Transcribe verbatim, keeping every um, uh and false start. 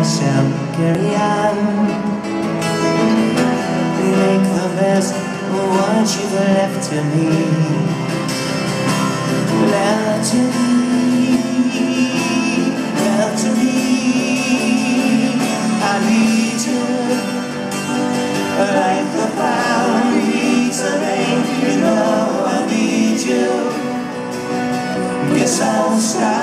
shall carry on. Make the best of what you've left to me. Left to me, left to me. I need you like the fire needs the rain. You know I need you. Guess I'll stop.